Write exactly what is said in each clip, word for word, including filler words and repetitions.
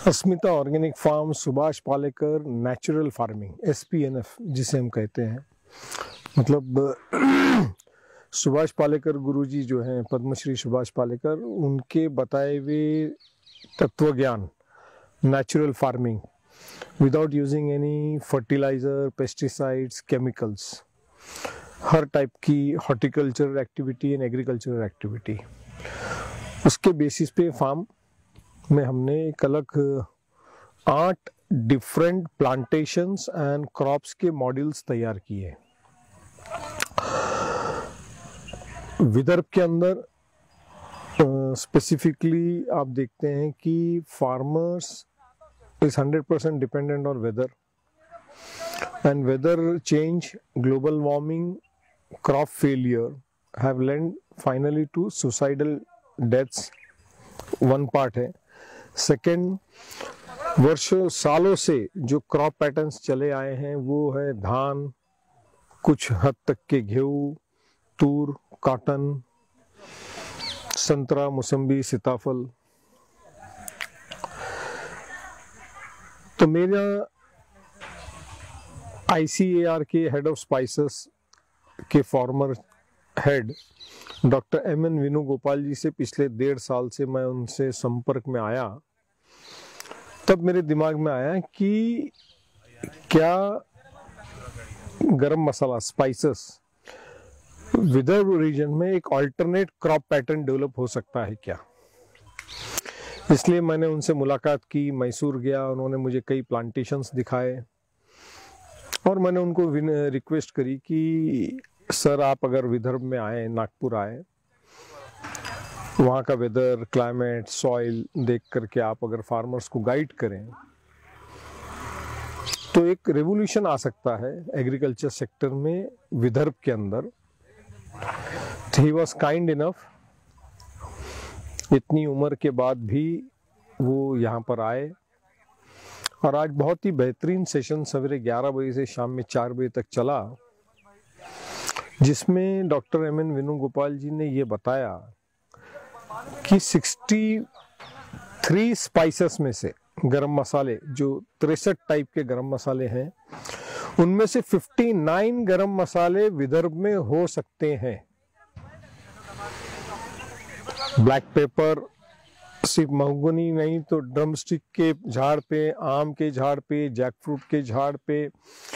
अस्मिता organic farm, Subhash Palekar natural farming, S P N F जिसे हम कहते हैं। मतलब सुभाष पालेकर गुरुजी जो हैं, पद्मश्री सुभाष पालेकर, उनके बताए हुए तत्व ज्ञान, natural farming without using any fertiliser, pesticides, chemicals, हर टाइप की horticulture activity and agriculture activity, उसके बेसिस पे फार्म में हमने एक अलग आठ डिफरेंट प्लांटेशंस एंड क्रॉप्स के मॉड्यूल्स तैयार किए। विदर्भ के अंदर स्पेसिफिकली uh, आप देखते हैं कि farmers is hundred percent dependent on weather and weather change, global warming, crop failure have led finally to suicidal deaths, one part है। सेकेंड, वर्षों सालों से जो क्रॉप पैटर्न्स चले आए हैं वो है धान, कुछ हद तक के गेहूं, तूर, कॉटन, संतरा, मौसम्बी, सीताफल। तो मेरा आई सी ए आर के हेड ऑफ स्पाइसेस के former head doctor M N Venugopal ji से पिछले डेढ़ साल से मैं उनसे संपर्क में आया, तब मेरे दिमाग में आया कि क्या गरम मसाला, स्पाइसेस, विदर्भ रीजन में एक अल्टरनेट क्रॉप पैटर्न डेवलप हो सकता है क्या। इसलिए मैंने उनसे मुलाकात की, मैसूर गया, उन्होंने मुझे कई प्लांटेशंस दिखाए और मैंने उनको रिक्वेस्ट करी कि सर आप अगर विदर्भ में आए, नागपुर आए, वहाँ का वेदर, क्लाइमेट, सॉइल देख करके आप अगर फार्मर्स को गाइड करें तो एक रेवोल्यूशन आ सकता है एग्रीकल्चर सेक्टर में विदर्भ के अंदर। ही वॉज काइंड इनफ, इतनी उम्र के बाद भी वो यहाँ पर आए और आज बहुत ही बेहतरीन सेशन सवेरे ग्यारह बजे से शाम में चार बजे तक चला, जिसमें doctor M N Venugopal ji ने ये बताया कि तिरसठ स्पाइसेस में से, गरम मसाले जो तिरसठ टाइप के गरम मसाले हैं, उनमें से उनसठ गरम मसाले विदर्भ में हो सकते हैं। ब्लैक पेपर सिर्फ महुगनी नहीं तो ड्रमस्टिक के झाड़ पे, आम के झाड़ पे, जैकफ्रूट के झाड़ पे,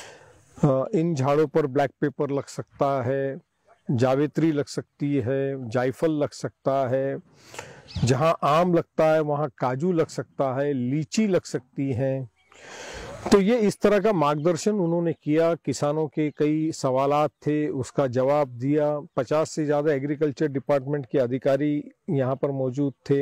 इन झाड़ों पर ब्लैक पेपर लग सकता है, जावित्री लग सकती है, जायफल लग सकता है, जहां आम लगता है वहां काजू लग सकता है, लीची लग सकती है। तो ये इस तरह का मार्गदर्शन उन्होंने किया। किसानों के कई सवालात थे, उसका जवाब दिया। पचास से ज्यादा एग्रीकल्चर डिपार्टमेंट के अधिकारी यहाँ पर मौजूद थे।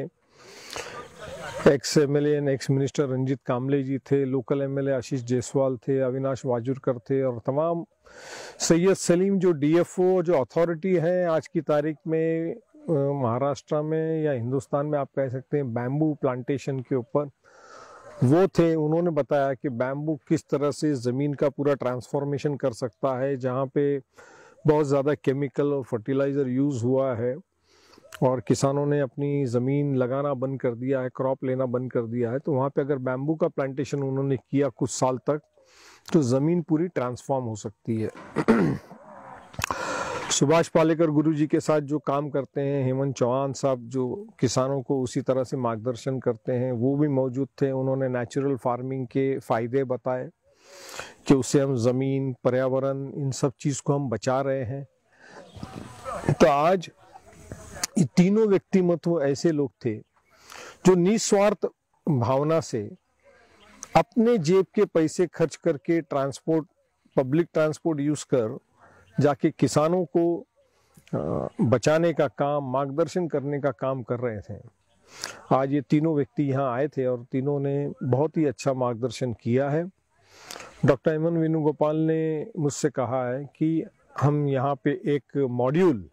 Ex M L A and ex minister Ranjit Kamle ji थे, local M L A Ashish Jaiswal थे, अविनाश वाजुरकर थे और तमाम सैयद सलीम जो डी एफ ओ, जो अथॉरिटी है आज की तारीख में महाराष्ट्र में या हिंदुस्तान में आप कह सकते हैं बैम्बू प्लांटेशन के ऊपर, वो थे। उन्होंने बताया कि बैम्बू किस तरह से ज़मीन का पूरा ट्रांसफॉर्मेशन कर सकता है, जहाँ पे बहुत ज़्यादा केमिकल और फर्टिलाइज़र यूज़ हुआ है और किसानों ने अपनी ज़मीन लगाना बंद कर दिया है, क्रॉप लेना बंद कर दिया है। तो वहाँ पे अगर बैम्बू का प्लांटेशन उन्होंने किया कुछ साल तक, तो ज़मीन पूरी ट्रांसफॉर्म हो सकती है। सुभाष पालेकर गुरुजी के साथ जो काम करते हैं, हेमंत चौहान साहब जो किसानों को उसी तरह से मार्गदर्शन करते हैं, वो भी मौजूद थे। उन्होंने नेचुरल फार्मिंग के फ़ायदे बताए कि उससे हम ज़मीन, पर्यावरण, इन सब चीज़ को हम बचा रहे हैं। तो आज ये तीनों व्यक्तिमत्व ऐसे लोग थे जो निस्वार्थ भावना से अपने जेब के पैसे खर्च करके ट्रांसपोर्ट, पब्लिक ट्रांसपोर्ट यूज कर जाके किसानों को बचाने का काम, मार्गदर्शन करने का काम कर रहे थे। आज ये तीनों व्यक्ति यहाँ आए थे और तीनों ने बहुत ही अच्छा मार्गदर्शन किया है। डॉक्टर एम एन वेणुगोपाल ने मुझसे कहा है कि हम यहाँ पे एक मॉड्यूल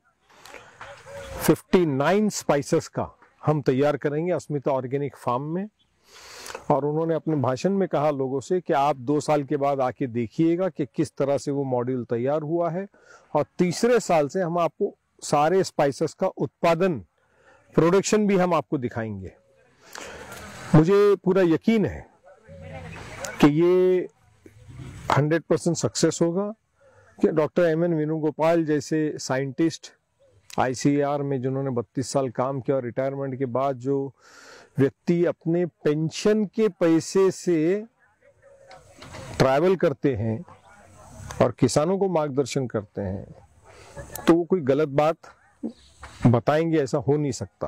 उनसठ स्पाइसेस का हम तैयार करेंगे अस्मिता ऑर्गेनिक फार्म में। और उन्होंने अपने भाषण में कहा लोगों से कि आप दो साल के बाद आके देखिएगा कि किस तरह से वो मॉड्यूल तैयार हुआ है, और तीसरे साल से हम आपको सारे स्पाइसेस का उत्पादन, प्रोडक्शन भी हम आपको दिखाएंगे। मुझे पूरा यकीन है कि ये हंड्रेड परसेंट सक्सेस होगा कि डॉक्टर एम एन वेणुगोपाल जैसे scientist I C A are में जिन्होंने बत्तीस साल काम किया और रिटायरमेंट के बाद जो व्यक्ति अपने पेंशन के पैसे से ट्रैवल करते हैं और किसानों को मार्गदर्शन करते हैं तो वो कोई गलत बात बताएंगे ऐसा हो नहीं सकता।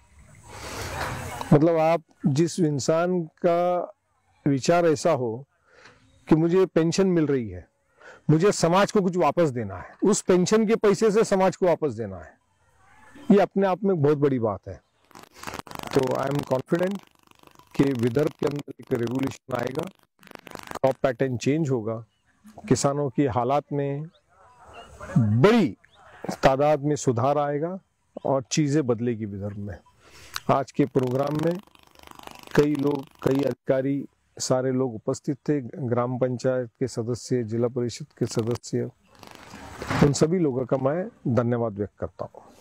मतलब आप जिस इंसान का विचार ऐसा हो कि मुझे पेंशन मिल रही है, मुझे समाज को कुछ वापस देना है, उस पेंशन के पैसे से समाज को वापस देना है, ये अपने आप में बहुत बड़ी बात है। तो आई एम कॉन्फिडेंट कि विदर्भ के अंदर एक रेवोल्यूशन आएगा, क्रॉप पैटर्न चेंज होगा, किसानों की हालात में बड़ी तादाद में सुधार आएगा और चीजें बदलेगी विदर्भ में। आज के प्रोग्राम में कई लोग, कई अधिकारी, सारे लोग उपस्थित थे, ग्राम पंचायत के सदस्य, जिला परिषद के सदस्य, उन सभी लोगों का मैं धन्यवाद व्यक्त करता हूँ।